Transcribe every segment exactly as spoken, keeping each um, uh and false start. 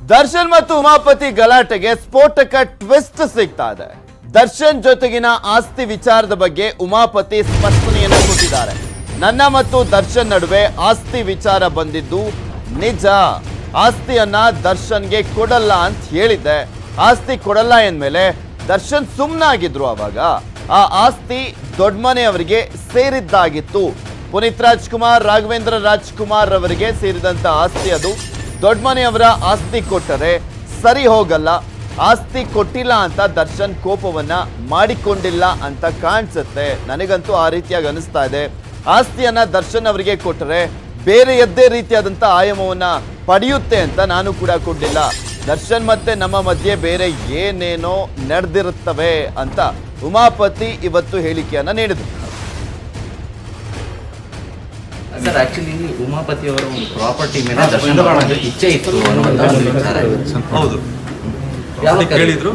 ದರ್ಶನ್ ಮತ್ತು ಉಮಾಪತಿ ಗಲಾಟೆಗೆ ಸ್ಫೋಟಕ ಟ್ವಿಸ್ಟ್ ಸಿಗ್ತಾ ಇದೆ. ದರ್ಶನ್ ಜೊತೆಗಿನ ಆಸ್ತಿ ವಿಚಾರದ ಬಗ್ಗೆ ಉಮಾಪತಿ ಸ್ಪಷ್ಟನೆಯನ್ನು ಕೊಟ್ಟಿದ್ದಾರೆ. ನನ್ನ ಮತ್ತು ದರ್ಶನ್ ನಡುವೆ ಆಸ್ತಿ ವಿಚಾರ ಬಂದಿದ್ದು ನಿಜ. ಆಸ್ತಿಯನ್ನ ದರ್ಶನ್ಗೆ ಕೊಡಲ್ಲ ಅಂತ ಹೇಳಿದ್ದೆ. ಆಸ್ತಿ ಕೊಡಲ್ಲ ಎಂದ್ಮೇಲೆ ದರ್ಶನ್ ಸುಮ್ಮನಾಗಿದ್ರು. ಅವಾಗ ಆ ಆಸ್ತಿ ದೊಡ್ಡಮನೆಯವರಿಗೆ ಸೇರಿದ್ದಾಗಿತ್ತು. ಪುನೀತ್ ರಾಜ್ಕುಮಾರ್, ರಾಘವೇಂದ್ರ ರಾಜ್ಕುಮಾರ್ ಅವರಿಗೆ ಸೇರಿದಂತ ಆಸ್ತಿ ಅದು. ದೊಡ್ಡಮನೆಯವರ ಆಸ್ತಿ ಕೊಟ್ಟರೆ ಸರಿ ಹೋಗಲ್ಲ. ಆಸ್ತಿ ಕೊಟ್ಟಿಲ್ಲ ಅಂತ ದರ್ಶನ್ ಕೋಪವನ್ನ ಮಾಡಿಕೊಂಡಿಲ್ಲ ಅಂತ ಕಾಣಿಸುತ್ತೆ. ನನಗಂತೂ ಆ ರೀತಿಯಾಗಿ ಅನಿಸ್ತಾ ಇದೆ. ಆಸ್ತಿಯನ್ನ ದರ್ಶನ್ ಅವರಿಗೆ ಕೊಟ್ಟರೆ ಬೇರೆ ಎದ್ದೇ ರೀತಿಯಾದಂಥ ಆಯಾಮವನ್ನ ಪಡೆಯುತ್ತೆ ಅಂತ ನಾನು ಕೂಡ ಕೊಟ್ಟಿಲ್ಲ. ದರ್ಶನ್ ಮತ್ತೆ ನಮ್ಮ ಮಧ್ಯೆ ಬೇರೆ ಏನೇನೋ ನಡೆದಿರುತ್ತವೆ ಅಂತ ಉಮಾಪತಿ ಇವತ್ತು ಹೇಳಿಕೆಯನ್ನ ನೀಡಿದರು. ಸರ್, ಆಕ್ಚುಲಿ ಉಮಾಪತಿ ಅವರ ಒಂದು ಪ್ರಾಪರ್ಟಿ ಮೇಲೆ ದರ್ಶನ ಮಾಡೋದು ಇಚ್ಛೆ ಇತ್ತು ಅನ್ನುವಂಥ ಒಂದು ವಿಚಾರ. ಹೌದು, ಕೇಳಿದ್ರು.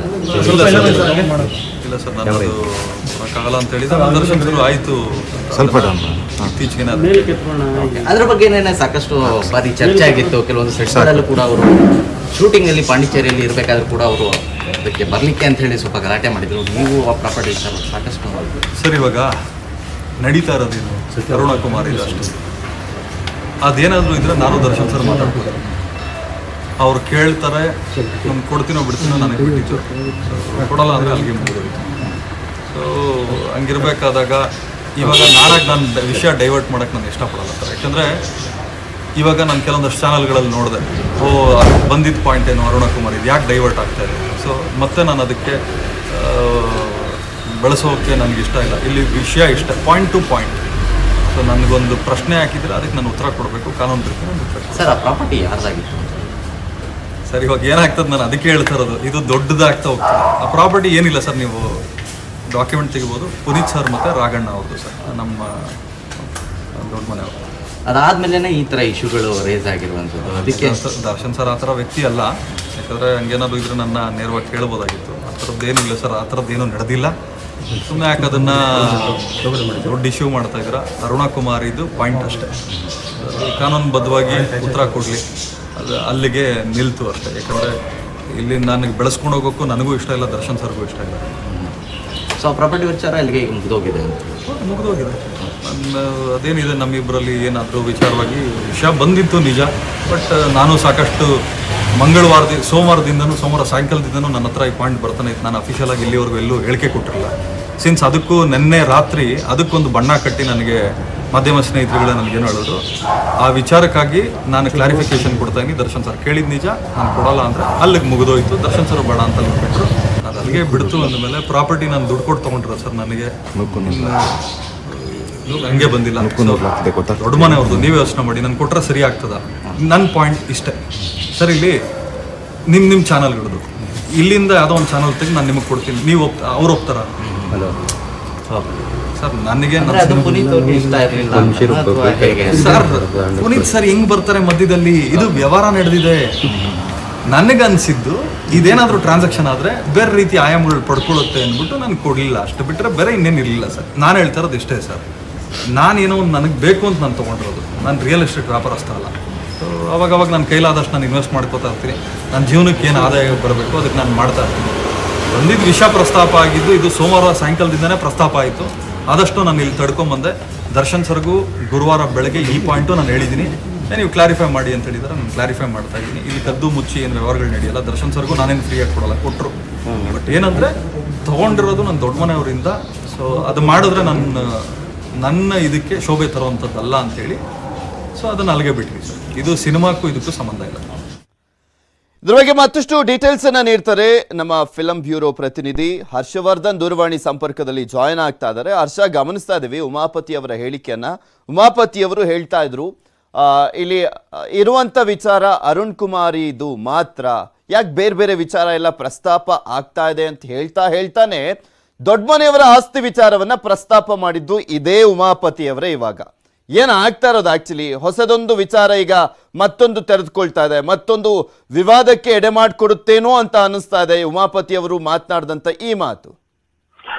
ಇಲ್ಲ ಸರ್, ನಾನು ಕಾಗಲ್ಲ ಅಂತ ಹೇಳಿದ್ರೆ ದರ್ಶನ್ ಶುರು ಆಯ್ತು ಸ್ವಲ್ಪ ಇತ್ತೀಚೆಗೆ. ಅದ್ರ ಬಗ್ಗೆ ಸಾಕಷ್ಟು ಬಾರಿ ಚರ್ಚೆ ಆಗಿತ್ತು. ಕೆಲವೊಂದು ಸೆಟ್ಗಳಲ್ಲೂ ಕೂಡ ಅವರು ಶೂಟಿಂಗ್ ಅಲ್ಲಿ ಪಾಂಡಿಚೇರಿಯಲ್ಲಿ ಇರಬೇಕಾದ್ರೂ ಕೂಡ ಅವರು ಅದಕ್ಕೆ ಬರ್ಲಿಕ್ಕೆ ಅಂತ ಹೇಳಿ ಸ್ವಲ್ಪ ಗಲಾಟೆ ಮಾಡಿದ್ರು. ನೀವು ಆ ಪ್ರಾಪರ್ಟಿ ವಿಚಾರ ಸಾಕಷ್ಟು ಸರ್, ಇವಾಗ ನಡೀತಾ ಇರೋದೇನು ಅರುಣಕುಮಾರ್ ಇಲ್ಲ ಅಷ್ಟು. ಅದೇನಾದರೂ ಇದ್ರೆ ನಾನು ದರ್ಶನ್ ಸರ್ ಮಾತಾಡ್ಬೋದು. ಅವ್ರು ಕೇಳ್ತಾರೆ, ನಮ್ಗೆ ಕೊಡ್ತೀನೋ ಬಿಡ್ತೀನೋ ನನಗೆ ಬಿಟ್ಟಿತ್ತು. ಕೊಡಲ್ಲ ಅಂದರೆ ಅಲ್ಲಿಗೆ ಮುಗಿದೋಯ್ತು. ಸೊ ಹಂಗಿರ್ಬೇಕಾದಾಗ ಇವಾಗ ನಾನಾಗಿ ನಾನು ವಿಷಯ ಡೈವರ್ಟ್ ಮಾಡೋಕ್ಕೆ ನಾನು ಇಷ್ಟಪಡಲ್ಲ ಸರ್. ಯಾಕಂದರೆ ಇವಾಗ ನಾನು ಕೆಲವೊಂದಷ್ಟು ಚಾನಲ್ಗಳಲ್ಲಿ ನೋಡಿದೆ, ಓ ಬಂದಿದ್ದ ಪಾಯಿಂಟ್ ಏನು ಅರುಣಕುಮಾರ್ ಇದು ಯಾಕೆ ಡೈವರ್ಟ್ ಆಗ್ತಾ ಇದೆ. ಸೊ ಮತ್ತೆ ನಾನು ಅದಕ್ಕೆ ಬಳಸೋಕ್ಕೆ ನನಗೆ ಇಷ್ಟ ಇಲ್ಲ. ಇಲ್ಲಿ ವಿಷಯ ಇಷ್ಟ, ಪಾಯಿಂಟ್ ಟು ಪಾಯಿಂಟ್. ಸೊ ನನಗೊಂದು ಪ್ರಶ್ನೆ ಹಾಕಿದರೆ ಅದಕ್ಕೆ ನಾನು ಉತ್ತರ ಕೊಡಬೇಕು, ಕಾನೂನು ರೀತಿ ನಾನು ಉತ್ತರ. ಸರ್, ಆ ಪ್ರಾಪರ್ಟಿ ಯಾರ್ದಾಗಿತ್ತು ಸರ್? ಇವಾಗ ಏನಾಗ್ತದೆ ನಾನು ಅದಕ್ಕೆ ಹೇಳ್ತಾ ಇರೋದು, ಇದು ದೊಡ್ಡದಾಗ್ತಾ ಹೋಗ್ತದೆ. ಆ ಪ್ರಾಪರ್ಟಿ ಏನಿಲ್ಲ ಸರ್, ನೀವು ಡಾಕ್ಯುಮೆಂಟ್ ತೆಗಿಬೋದು. ಪುನೀತ್ ಸರ್ ಮತ್ತು ರಾಘಣ್ಣ ಅವ್ರದ್ದು ಸರ್, ನಮ್ಮ ದೊಡ್ಡ ಮನೆಯವರು. ಅದಾದ್ಮೇಲೆ ಈ ಥರ ಇಶ್ಯೂಗಳು ರೇಸ್ ಆಗಿರುವಂಥದ್ದು. ಅದಕ್ಕೆ ದರ್ಶನ್ ಸರ್ ಆ ಥರ ವ್ಯಕ್ತಿ ಅಲ್ಲ. ಯಾಕಂದರೆ ಹಂಗೇನಾದ್ರು ಇದ್ರೆ ನನ್ನ ನೇರವಾಗಿ ಕೇಳ್ಬೋದಾಗಿತ್ತು. ಆ ಥರದ್ದು ಏನಿಲ್ಲ ಸರ್, ಆ ಥರದ್ದೇನೂ ನಡೆದಿಲ್ಲ. ಸುಮ್ಮನೆ ಯಾಕೆ ಅದನ್ನು ದೊಡ್ಡ ಇಶ್ಯೂ ಮಾಡ್ತಾ ಇದ್ದೀರಾ? ಅರುಣಕುಮಾರ್ ಇದು ಪಾಯಿಂಟ್ ಅಷ್ಟೇ. ಕಾನೂನುಬದ್ಧವಾಗಿ ಉತ್ತರ ಕೊಡಲಿ, ಅದು ಅಲ್ಲಿಗೆ ನಿಲ್ತು ಅಷ್ಟೇ. ಯಾಕಂದರೆ ಇಲ್ಲಿ ನನಗೆ ಬೆಳೆಸ್ಕೊಂಡು ಹೋಗೋಕ್ಕೂ ನನಗೂ ಇಷ್ಟ ಇಲ್ಲ, ದರ್ಶನ್ ಸರ್ಗೂ ಇಷ್ಟ ಇಲ್ಲ. ಸೊ ಪ್ರಾಪರ್ಟಿ ವಿಚಾರ ಅಲ್ಲಿಗೆ ಮುಗಿದೋಗಿದೆ ಮುಗಿದೋಗಿದೆ ನನ್ನ ಅದೇನಿದೆ ನಮ್ಮಿಬ್ಬರಲ್ಲಿ ಏನಾದರೂ ವಿಚಾರವಾಗಿ ವಿಷಯ ಬಂದಿತ್ತು ನಿಜ. ಬಟ್ ನಾನು ಸಾಕಷ್ಟು ಮಂಗಳವಾರದ ಸೋಮವಾರದಿಂದನೂ ಸೋಮವಾರ ಸಾಯಂಕಾಲದಿಂದನೂ ನನ್ನ ಹತ್ರ ಈ ಪಾಯಿಂಟ್ ಬರ್ತಾನೆ ಇತ್ತು. ನಾನು ಅಫಿಷಿಯಲಾಗಿ ಇಲ್ಲಿವರೆಗೂ ಎಲ್ಲೂ ಹೇಳಿಕೆ ಕೊಟ್ಟಿರಲಿಲ್ಲ. ಸಿನ್ಸ್ ಅದಕ್ಕೂ ನಿನ್ನೆ ರಾತ್ರಿ ಅದಕ್ಕೊಂದು ಬಣ್ಣ ಕಟ್ಟಿ ನನಗೆ ಮಾಧ್ಯಮ ಸ್ನೇಹಿತರುಗಳೇ ನನಗೇನು ಹೇಳೋದು, ಆ ವಿಚಾರಕ್ಕಾಗಿ ನಾನು ಕ್ಲಾರಿಫಿಕೇಶನ್ ಕೊಡ್ತಾ ಇದ್ದೀನಿ. ದರ್ಶನ್ ಸರ್ ಕೇಳಿದ ನಿಜ, ನಾನು ಕೊಡಲ್ಲ ಅಂದರೆ ಅಲ್ಲಿಗೆ ಮುಗಿದೋಯ್ತು. ದರ್ಶನ್ ಸರ್ ಬೇಡ ಅಂತ ಬಿಟ್ಟರು, ಅದು ಅಲ್ಲಿಗೆ ಬಿಡ್ತು. ಅಂದಮೇಲೆ ಪ್ರಾಪರ್ಟಿ ನಾನು ದುಡ್ಡು ಕೊಟ್ಟು ತೊಗೊಂಡ್ರೆ ಸರ್ ನನಗೆ ಹಂಗೆ ಬಂದಿಲ್ಲ. ದೊಡ್ಡ ಮನೆ ಅವ್ರದ್ದು, ನೀವೇ ಯೋಚನೆ ಮಾಡಿ, ನಾನು ಕೊಟ್ಟರೆ ಸರಿ ಆಗ್ತದ? ನನ್ನ ಪಾಯಿಂಟ್ ಇಷ್ಟೇ ಸರ್. ಇಲ್ಲಿ ನಿಮ್ಮ ನಿಮ್ಮ ಚಾನಲ್ಗಳದ್ದು ಇಲ್ಲಿಂದ ಯಾವುದೋ ಒಂದು ಚಾನಲ್ ತೆಗೆದು ನಾನು ನಿಮಗೆ ಕೊಡ್ತೀನಿ, ನೀವು ಒಪ್ ಅವ್ರು ಒಪ್ತಾರ ಸರ್? ನನಗೆ ಸರ್ ಪುನೀತ್ ಸರ್ ಹೆಂಗ್ ಬರ್ತಾರೆ ಮಧ್ಯದಲ್ಲಿ? ಇದು ವ್ಯವಹಾರ ನಡೆದಿದೆ. ನನಗನ್ಸಿದ್ದು ಇದೇನಾದರೂ ಟ್ರಾನ್ಸಾಕ್ಷನ್ ಆದರೆ ಬೇರೆ ರೀತಿ ಆಯಾಮಗಳು ಪಡ್ಕೊಳ್ಳುತ್ತೆ ಅಂದ್ಬಿಟ್ಟು ನಾನು ಕೊಡಲಿಲ್ಲ. ಅಷ್ಟು ಬಿಟ್ಟರೆ ಬೇರೆ ಇನ್ನೇನು ಇರಲಿಲ್ಲ ಸರ್. ನಾನು ಹೇಳ್ತಾ ಇರೋದು ಇಷ್ಟೇ ಸರ್. ನಾನೇನೋ ಒಂದು ನನಗೆ ಬೇಕು ಅಂತ ನಾನು ತೊಗೊಂಡಿರೋದು. ನಾನು ರಿಯಲ್ ಎಸ್ಟೇಟ್ ವ್ಯಾಪಾರಸ್ಥ ಅಲ್ಲ. ಸೊ ಅವಾಗವಾಗ ನಾನು ಕೈಲಾದಷ್ಟು ನಾನು ಇನ್ವೆಸ್ಟ್ ಮಾಡ್ಕೋತಾ ಇರ್ತೀನಿ. ನನ್ನ ಜೀವನಕ್ಕೆ ಏನು ಆದಾಯ ಬರಬೇಕು ಅದಕ್ಕೆ ನಾನು ಮಾಡ್ತಾ ಇರ್ತೀನಿ. ಒಂದಿದ್ದು ವಿಷಯ ಪ್ರಸ್ತಾಪ ಆಗಿದ್ದು ಇದು ಸೋಮವಾರ ಸಾಯಂಕಾಲದಿಂದನೇ ಪ್ರಸ್ತಾಪ ಆಯಿತು. ಆದಷ್ಟು ನಾನು ಇಲ್ಲಿ ತಡ್ಕೊಂಬಂದೆ. ದರ್ಶನ್ ಸರ್ಗೂ ಗುರುವಾರ ಬೆಳಗ್ಗೆ ಈ ಪಾಯಿಂಟು ನಾನು ಹೇಳಿದ್ದೀನಿ, ನೀವು ಕ್ಲಾರಿಫೈ ಮಾಡಿ ಅಂತ ಹೇಳಿದರೆ ನಾನು ಕ್ಲಾರಿಫೈ ಮಾಡ್ತಾ ಇದ್ದೀನಿ. ಇಲ್ಲಿ ಕದ್ದು ಮುಚ್ಚಿ ಏನು ವ್ಯವಹಾರಗಳು ನಡೆಯಲ್ಲ. ದರ್ಶನ್ ಸರ್ಗೂ ನಾನೇನು ಫ್ರೀಯಾಗಿ ಕೊಡಲ್ಲ, ಕೊಟ್ಟರು. ಬಟ್ ಏನಂದರೆ ತೊಗೊಂಡಿರೋದು ನನ್ನ ದೊಡ್ಡ ಮನೆಯವರಿಂದ. ಸೊ ಅದು ಮಾಡಿದ್ರೆ ನನ್ನ ನನ್ನ ಇದಕ್ಕೆ ಶೋಭೆ ತರುವಂಥದ್ದಲ್ಲ ಅಂಥೇಳಿ ಸೊ ಅದನ್ನು ಅಲ್ಲಿಗೆ ಬಿಟ್ವಿ ಸರ್. ಇದು ಸಿನಿಮಾಕ್ಕೂ ಇದಕ್ಕೂ ಸಂಬಂಧ ಇಲ್ಲ. ಇದ್ರ ಬಗ್ಗೆ ಮತ್ತಷ್ಟು ಡೀಟೇಲ್ಸ್ ಅನ್ನ ನೀಡ್ತಾರೆ ನಮ್ಮ ಫಿಲಂ ಬ್ಯೂರೋ ಪ್ರತಿನಿಧಿ ಹರ್ಷವರ್ಧನ್. ದೂರವಾಣಿ ಸಂಪರ್ಕದಲ್ಲಿ ಜಾಯಿನ್ ಆಗ್ತಾ ಇದ್ದಾರೆ. ಹರ್ಷ, ಗಮನಿಸ್ತಾ ಇದ್ದೀವಿ ಉಮಾಪತಿ ಅವರ ಹೇಳಿಕೆಯನ್ನ. ಉಮಾಪತಿಯವರು ಹೇಳ್ತಾ ಇದ್ರು ಆ ಇಲ್ಲಿ ಇರುವಂತ ವಿಚಾರ ಅರುಣ್ ಕುಮಾರಿದು ಮಾತ್ರ, ಯಾಕೆ ಬೇರೆ ಬೇರೆ ವಿಚಾರ ಎಲ್ಲ ಪ್ರಸ್ತಾಪ ಆಗ್ತಾ ಇದೆ ಅಂತ ಹೇಳ್ತಾ ಹೇಳ್ತಾನೆ ದೊಡ್ಡ ಮನೆಯವರ ಆಸ್ತಿ ವಿಚಾರವನ್ನ ಪ್ರಸ್ತಾಪ ಮಾಡಿದ್ದು ಇದೇ ಉಮಾಪತಿಯವರೇ. ಇವಾಗ ಏನ್ ಆಗ್ತಾ ಇರೋದು ಆಕ್ಚುಲಿ ಹೊಸದೊಂದು ವಿಚಾರ ಈಗ ಮತ್ತೊಂದು ತೆರೆದುಕೊಳ್ತಾ ಇದೆ, ಮತ್ತೊಂದು ವಿವಾದಕ್ಕೆ ಎಡೆ ಮಾಡಿಕೊಡುತ್ತೇನೋ ಅಂತ ಅನಿಸ್ತಾ ಇದೆ ಉಮಾಪತಿ ಅವರು ಮಾತನಾಡಿದಂತ ಈ ಮಾತು.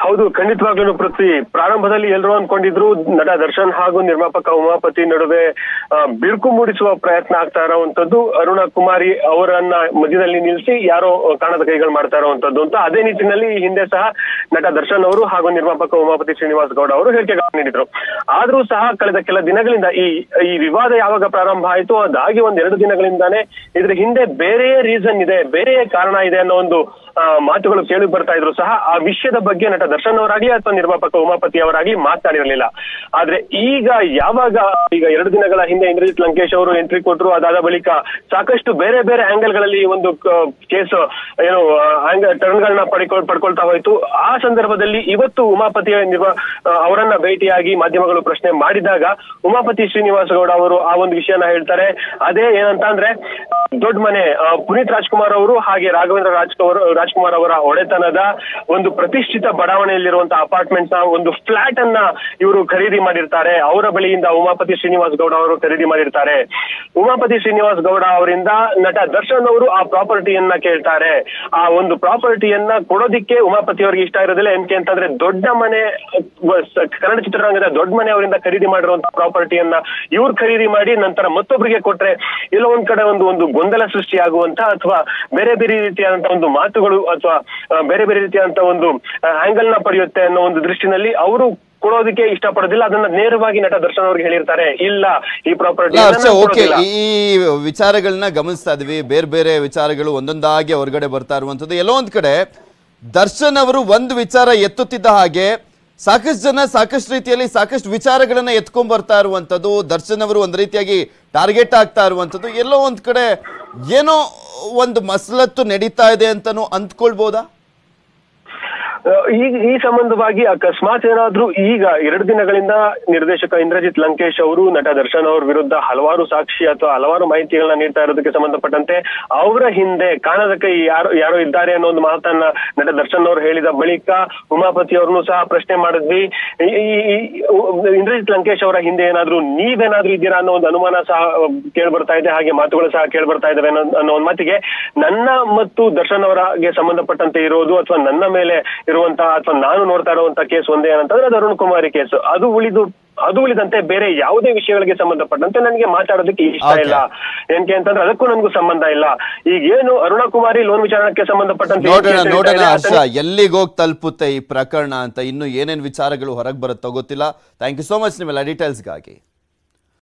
ಹೌದು, ಖಂಡಿತವಾಗ್ಲೂ ಪೃಥ್ವಿ. ಪ್ರಾರಂಭದಲ್ಲಿ ಎಲ್ಲರೂ ಅನ್ಕೊಂಡಿದ್ರು ನಟ ದರ್ಶನ್ ಹಾಗೂ ನಿರ್ಮಾಪಕ ಉಮಾಪತಿ ನಡುವೆ ಬಿರುಕು ಮೂಡಿಸುವ ಪ್ರಯತ್ನ ಆಗ್ತಾ ಇರೋವಂಥದ್ದು, ಅರುಣ ಕುಮಾರಿ ಅವರನ್ನ ಮಧ್ಯದಲ್ಲಿ ನಿಲ್ಲಿಸಿ ಯಾರೋ ಕಾಣದ ಕೈಗಳು ಮಾಡ್ತಾ ಇರೋವಂಥದ್ದು ಅಂತ. ಅದೇ ನಿಟ್ಟಿನಲ್ಲಿ ಹಿಂದೆ ಸಹ ನಟ ದರ್ಶನ್ ಅವರು ಹಾಗೂ ನಿರ್ಮಾಪಕ ಉಮಾಪತಿ ಶ್ರೀನಿವಾಸ್ ಗೌಡ ಅವರು ಹೇಳಿಕೆಗಳನ್ನು ನೀಡಿದ್ರು. ಆದ್ರೂ ಸಹ ಕಳೆದ ಕೆಲ ದಿನಗಳಿಂದ ಈ ಈ ವಿವಾದ ಯಾವಾಗ ಪ್ರಾರಂಭ ಆಯಿತು ಅದಾಗಿ ಒಂದ್ ಎರಡು ದಿನಗಳಿಂದಾನೇ ಇದ್ರ ಹಿಂದೆ ಬೇರೆಯೇ ರೀಸನ್ ಇದೆ, ಬೇರೆಯೇ ಕಾರಣ ಇದೆ ಅನ್ನೋ ಒಂದು ಮಾತುಗಳು ಕೇಳಿ ಬರ್ತಾ ಇದ್ರು ಸಹ ಆ ವಿಷಯದ ಬಗ್ಗೆ ನಟ ದರ್ಶನ್ ಅವರಾಗ್ಲಿ ಅಥವಾ ನಿರ್ಮಾಪಕ ಉಮಾಪತಿ ಅವರಾಗ್ಲಿ ಮಾತಾಡಿರಲಿಲ್ಲ. ಆದ್ರೆ ಈಗ ಯಾವಾಗ ಈಗ ಎರಡು ದಿನಗಳ ಹಿಂದೆ ಇಂದ್ರಜಿತ್ ಲಂಕೇಶ್ ಅವರು ಎಂಟ್ರಿ ಕೊಟ್ಟರು, ಅದಾದ ಬಳಿಕ ಸಾಕಷ್ಟು ಬೇರೆ ಬೇರೆ ಆಂಗಲ್ ಗಳಲ್ಲಿ ಒಂದು ಕೇಸ್ ಏನು ಟರ್ನ್ ಗಳನ್ನ ಪಡ್ಕೊಳ್ ಪಡ್ಕೊಳ್ತಾ ಹೋಯ್ತು. ಆ ಸಂದರ್ಭದಲ್ಲಿ ಇವತ್ತು ಉಮಾಪತಿ ನಿರ್ಮಾ ಅವರನ್ನ ಭೇಟಿಯಾಗಿ ಮಾಧ್ಯಮಗಳು ಪ್ರಶ್ನೆ ಮಾಡಿದಾಗ ಉಮಾಪತಿ ಶ್ರೀನಿವಾಸ ಗೌಡ ಅವರು ಆ ಒಂದು ವಿಷಯನ ಹೇಳ್ತಾರೆ. ಅದೇ ಏನಂತ ಅಂದ್ರೆ ದೊಡ್ಡ ಮನೆ ಪುನೀತ್ ರಾಜ್ಕುಮಾರ್ ಅವರು ಹಾಗೆ ರಾಘವೇಂದ್ರ ರಾಜ್ಕುಮಾರ್ ರಾಜ್ಕುಮಾರ್ ಅವರ ಒಡೆತನದ ಒಂದು ಪ್ರತಿಷ್ಠಿತ ಬಡಾವಣೆಯಲ್ಲಿರುವಂತಹ ಅಪಾರ್ಟ್ಮೆಂಟ್ ನ ಒಂದು ಫ್ಲಾಟ್ ಅನ್ನ ಇವರು ಖರೀದಿ ಮಾಡಿರ್ತಾರೆ. ಅವರ ಬಳಿಯಿಂದ ಉಮಾಪತಿ ಶ್ರೀನಿವಾಸ್ ಗೌಡ ಅವರು ಖರೀದಿ ಮಾಡಿರ್ತಾರೆ. ಉಮಾಪತಿ ಶ್ರೀನಿವಾಸ್ ಗೌಡ ಅವರಿಂದ ನಟ ದರ್ಶನ್ ಅವರು ಆ ಪ್ರಾಪರ್ಟಿಯನ್ನ ಕೇಳ್ತಾರೆ. ಆ ಒಂದು ಪ್ರಾಪರ್ಟಿಯನ್ನ ಕೊಡೋದಿಕ್ಕೆ ಉಮಾಪತಿ ಅವರಿಗೆ ಇಷ್ಟ ಇರೋದಿಲ್ಲ. ಏನಕ್ಕೆ ಅಂತಂದ್ರೆ ದೊಡ್ಡ ಮನೆ ಕನ್ನಡ ಚಿತ್ರರಂಗದ ದೊಡ್ಡ ಮನೆ ಅವರಿಂದ ಖರೀದಿ ಮಾಡಿರುವಂತಹ ಪ್ರಾಪರ್ಟಿಯನ್ನ ಇವ್ರು ಖರೀದಿ ಮಾಡಿ ನಂತರ ಮತ್ತೊಬ್ಬರಿಗೆ ಕೊಟ್ರೆ ಎಲ್ಲೋ ಒಂದ್ ಕಡೆ ಒಂದು ಒಂದು ಗೊಂದಲ ಸೃಷ್ಟಿಯಾಗುವಂತ ಅಥವಾ ಬೇರೆ ಬೇರೆ ರೀತಿಯಾದಂತಹ ಒಂದು ಮಾತುಗಳು ಅಥವಾ ಬೇರೆ ಬೇರೆ ರೀತಿಯಾದಂತಹ ಒಂದು ಆಂಗಲ್ ನ ಪಡೆಯುತ್ತೆ ಅನ್ನೋ ಒಂದು ದೃಷ್ಟಿನಲ್ಲಿ ಅವರು ಕೊಡೋದಕ್ಕೆ ಇಷ್ಟಪಡೋದಿಲ್ಲ. ಅದನ್ನ ನೇರವಾಗಿ ನಟ ದರ್ಶನ್ ಅವ್ರಿಗೆ ಹೇಳಿರ್ತಾರೆ, ಇಲ್ಲ ಈ ಪ್ರಾಪರ್ಟಿ. ಓಕೆ, ಈ ವಿಚಾರಗಳನ್ನ ಗಮನಿಸ್ತಾ ಇದೀವಿ, ಬೇರೆ ಬೇರೆ ವಿಚಾರಗಳು ಒಂದೊಂದಾಗಿ ಹೊರಗಡೆ ಬರ್ತಾ ಇರುವಂತದ್ದು. ಎಲ್ಲೋ ಒಂದ್ ಕಡೆ ದರ್ಶನ್ ಅವರು ಒಂದು ವಿಚಾರ ಎತ್ತುತ್ತಿದ್ದ ಹಾಗೆ ಸಾಕಷ್ಟು ಜನ ಸಾಕಷ್ಟು ರೀತಿಯಲ್ಲಿ ಸಾಕಷ್ಟು ವಿಚಾರಗಳನ್ನ ಎತ್ಕೊಂಡ್ ಬರ್ತಾ ಇರುವಂತದ್ದು, ದರ್ಶನ್ ಅವರು ಒಂದ್ ರೀತಿಯಾಗಿ ಟಾರ್ಗೆಟ್ ಆಗ್ತಾ ಇರುವಂತದ್ದು, ಎಲ್ಲೋ ಒಂದ್ ಕಡೆ ಏನೋ ಒಂದು ಮಸಲತ್ತು ನಡೀತಾ ಇದೆ ಅಂತಾನು ಅಂದ್ಕೊಳ್ಬಹುದಾ? ಈಗ ಈ ಸಂಬಂಧವಾಗಿ ಅಕಸ್ಮಾತ್ ಏನಾದ್ರೂ ಈಗ ಎರಡು ದಿನಗಳಿಂದ ನಿರ್ದೇಶಕ ಇಂದ್ರಜಿತ್ ಲಂಕೇಶ್ ಅವರು ನಟ ದರ್ಶನ್ ಅವ್ರ ವಿರುದ್ಧ ಹಲವಾರು ಸಾಕ್ಷಿ ಅಥವಾ ಹಲವಾರು ಮಾಹಿತಿಗಳನ್ನ ನೀಡ್ತಾ ಇರೋದಕ್ಕೆ ಸಂಬಂಧಪಟ್ಟಂತೆ ಅವರ ಹಿಂದೆ ಕಾಣದ ಕೈ ಯಾರು ಯಾರೋ ಇದ್ದಾರೆ ಅನ್ನೋ ಒಂದು ಮಾತನ್ನ ನಟ ದರ್ಶನ್ ಅವರು ಹೇಳಿದ ಬಳಿಕ ಉಮಾಪತಿ ಅವ್ರನ್ನು ಸಹ ಪ್ರಶ್ನೆ ಮಾಡಿದ್ವಿ. ಈ ಇಂದ್ರಜಿತ್ ಲಂಕೇಶ್ ಅವರ ಹಿಂದೆ ಏನಾದ್ರೂ ನೀವೇನಾದ್ರೂ ಇದ್ದೀರಾ ಅನ್ನೋ ಒಂದು ಅನುಮಾನ ಸಹ ಕೇಳ್ಬರ್ತಾ ಇದೆ, ಹಾಗೆ ಮಾತುಗಳು ಸಹ ಕೇಳ್ಬರ್ತಾ ಇದಾವೆ ಅನ್ನೋ ಒಂದು ಮಾತಿಗೆ ನನ್ನ ಮತ್ತು ದರ್ಶನ್ ಅವರಿಗೆ ಸಂಬಂಧಪಟ್ಟಂತೆ ಇರೋದು ಅಥವಾ ನನ್ನ ಮೇಲೆ ಇರುವಂತಹ ಅಥವಾ ನಾನು ನೋಡ್ತಾ ಇರುವಂತಹ ಕೇಸ್ ಒಂದೇ ಏನಂತಂದ್ರೆ ಅದು ಅರುಣ್ ಕುಮಾರಿ ಕೇಸ್. ಅದು ಉಳಿದು ಅದು ಉಳಿದಂತೆ ಬೇರೆ ಯಾವುದೇ ವಿಷಯಗಳಿಗೆ ಸಂಬಂಧಪಟ್ಟಂತೆ ನನಗೆ ಮಾತಾಡೋದಕ್ಕೆ ಇಷ್ಟ ಇಲ್ಲ. ಏನಕ್ಕೆ ಅಂತಂದ್ರೆ ಅದಕ್ಕೂ ನನಗೂ ಸಂಬಂಧ ಇಲ್ಲ. ಈಗ ಏನು ಅರುಣ ಕುಮಾರಿ ಲೋನ್ ವಿಚಾರಣಕ್ಕೆ ಸಂಬಂಧಪಟ್ಟಂತೆ ನೋಡೋಣ ನೋಡೋಣ ಹರ್ಷ ಎಲ್ಲಿಗೆ ಹೋಗಿ ತಲುಪುತ್ತೆ ಈ ಪ್ರಕರಣ ಅಂತ, ಇನ್ನು ಏನೇನ್ ವಿಚಾರಗಳು ಹೊರಗೆ ಬರುತ್ತೋ ಗೊತ್ತಿಲ್ಲ. ಥ್ಯಾಂಕ್ ಯು ಸೋ ಮಚ್ ನಿಮ್ಮೆಲ್ಲ ಡೀಟೇಲ್ಸ್ಗಾಗಿ.